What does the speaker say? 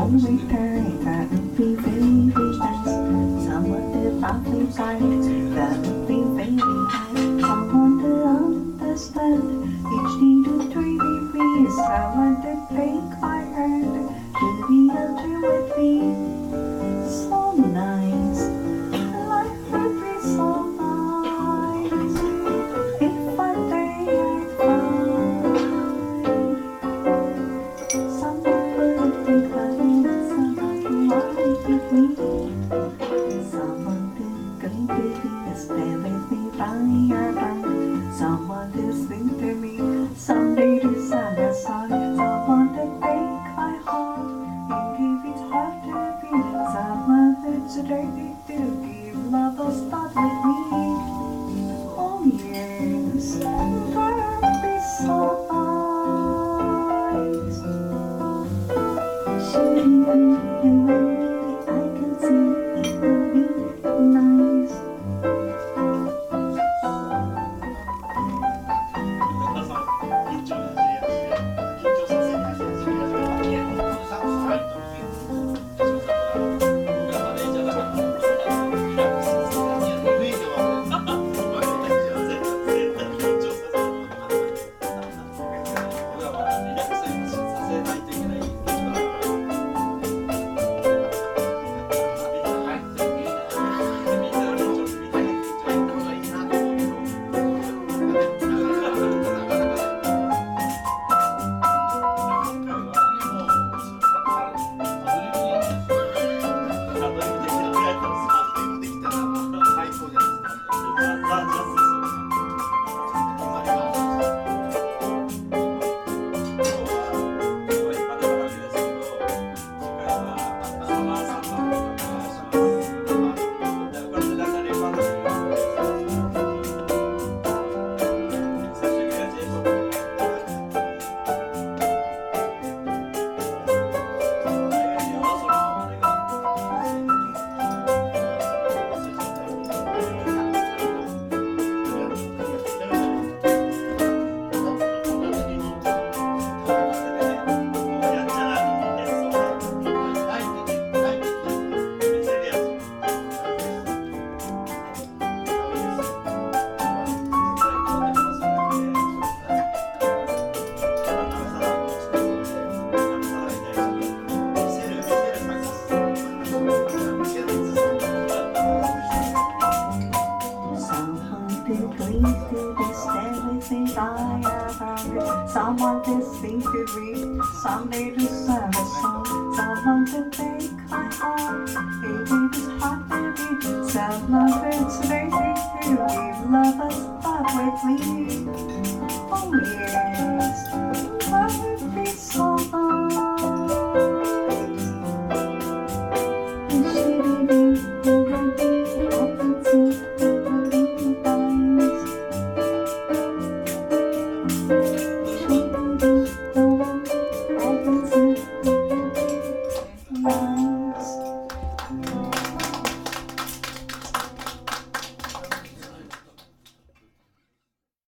always return. That would be very nice. Someone to probably find. That would be very nice. Someone to understand. Each need to dream me. Someone to take my hand. To be under with me. So nice. Life would be so nice. If one day I found someone who would take my hand. Someone who wanted with me. Someone who's going to be stay with me by your side. Someone to sing to me someday to sing a song. Someone to take my heart and give it heart to be. Someone who's ready to give love a start with me. Oh yes, that would be so nice. Shouldn't be you and me, I can see it would be nice. 'Someone to sing to me, someday to sing a song, someone to take my heart, it is hard to be, someone that's ready to give love a spot with me.